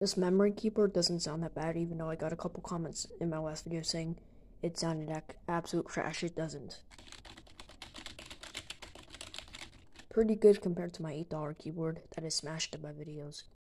This memory keyboard doesn't sound that bad, even though I got a couple comments in my last video saying it sounded like absolute trash. It doesn't. Pretty good compared to my $8 keyboard that is smashed in my videos.